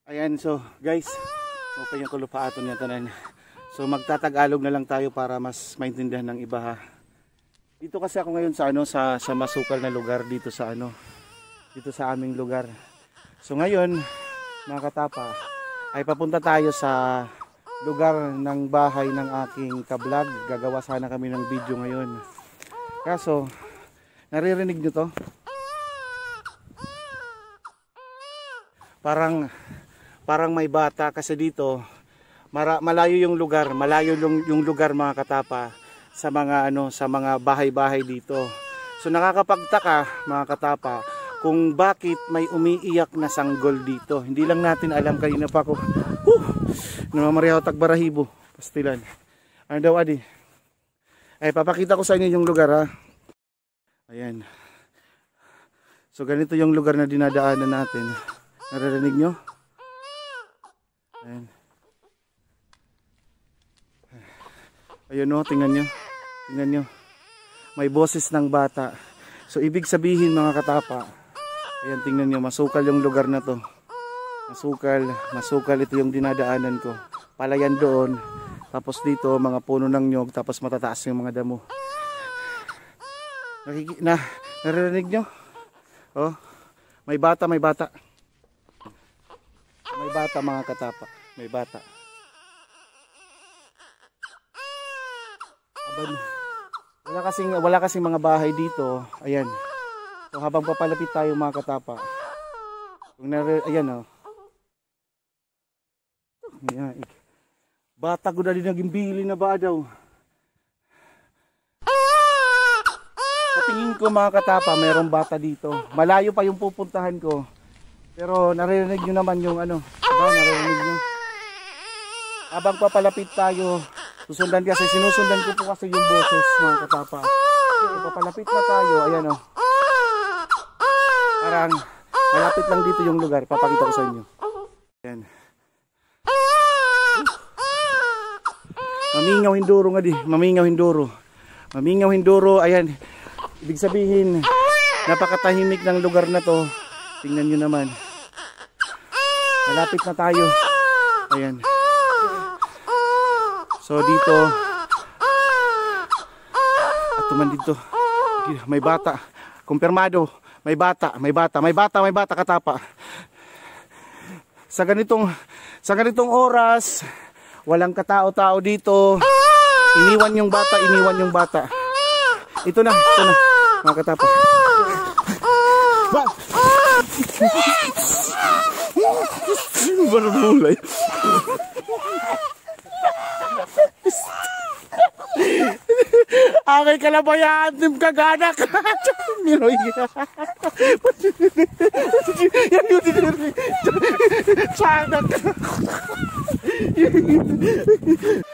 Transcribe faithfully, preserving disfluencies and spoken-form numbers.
Ayan, so guys, okay yung kulupaaton niya tanan. So magtatagalog na lang tayo para mas maintindihan ng iba ha. Dito kasi ako ngayon sa ano sa sa masukal na lugar dito sa ano dito sa aming lugar. So ngayon, mga katapa, ay papunta tayo sa lugar ng bahay ng aking ka-vlog. Gagawa sana kami ng video ngayon. Kaso, naririnig nyo to? Parang parang may bata kasi dito mara, malayo yung lugar, malayo yung, yung lugar mga katapa sa mga ano sa mga bahay-bahay dito. So nakakapagtaka mga katapa kung bakit may umiiyak na sanggol dito. Hindi lang natin alam, kanina pa ako. Huh! Namamariyaw tagbarahibo, pastilan. Ano daw adi? Ay papakita ko sa inyo yung lugar ha. Ayan. So ganito yung lugar na dinadaanan natin. Naririnig nyo? Ayan. Ayun o, tingnan nyo. Tingnan nyo. May boses ng bata. So ibig sabihin mga katapa, ayan, tingnan nyo, masukal yung lugar na to. Masukal, masukal ito yung dinadaanan ko. Palayan doon. Tapos dito, mga puno ng nyog. Tapos matataas yung mga damo. Nakiki na, naririnig nyo? Oh, may bata, may bata. May bata mga katapa. May bata. Aban, wala kasing, wala kasing mga bahay dito. Ayan. So habang papalapit tayo mga katapa. Kung nare, ayan oh. Ayan. Bata ko na din naging bili na ba daw. Sa tingin ko mga katapa, mayroong bata dito. Malayo pa yung pupuntahan ko. Pero naririnig nyo naman yung ano. Diba, naririnig nyo. Habang papalapit tayo, susundan kasi, sinusundan ko po kasi yung boses mga katapa. Okay, papalapit na tayo, ayan o. Parang malapit lang dito yung lugar, papakita ko sa inyo. Ayan. Mamingaw hinduro nga di, mamingaw hinduro. Mamingaw hinduro, ayan. Ibig sabihin, napakatahimik ng lugar na to. Tingnan nyo naman. Malapit na tayo. Ayan. So dito, at tuman dito, may bata. Kumpirmado, may bata, may bata, may bata, may bata katapa. Sa ganitong, sa ganitong oras, walang katao-tao dito. Iniwan yung bata, iniwan yung bata. Ito na, ito na, mga katapa. Ba! Barulay. Akay kalabayan, tim kaganak. Miroy. Yan yun din. Sanak.